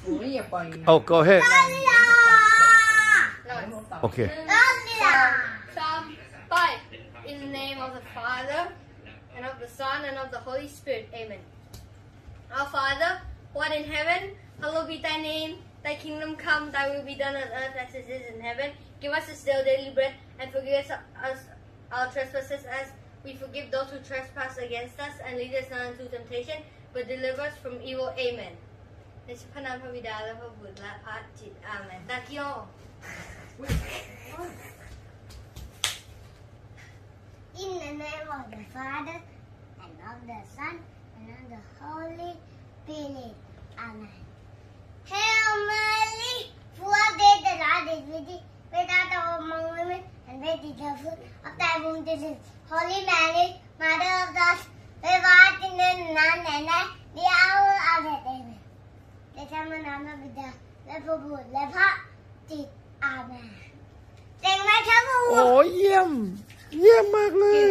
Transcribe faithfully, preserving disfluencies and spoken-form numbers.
Oh, go ahead. Okay. Psalm five. In the name of the Father, and of the Son, and of the Holy Spirit. Amen. Our Father, who art in heaven, hallowed be thy name. Thy kingdom come, thy will be done on earth as it is in heaven. Give us this day our daily bread, and forgive us our trespasses as we forgive those who trespass against us, and lead us not into temptation, but deliver us from evil. Amen. ในพระนามพระบิดาและพระบุตรและพระจิตอาเมน Thank you all. In the name of the Father, and of the Son, and of the Holy Spirit. Amen. Hail Mary, full of grace, the Lord is with thee. Blessed art thou among women, and blessed is the fruit of thy womb, Jesus. Holy Mary, Mother of God, pray for us sinners now and at the hour of death. Amen. ในพระนามพระบิดาและพระบุตรและพระจิตอาเมนเก่งไหมครับครูโอ้เยี่ยมเยี่ยมมากเลย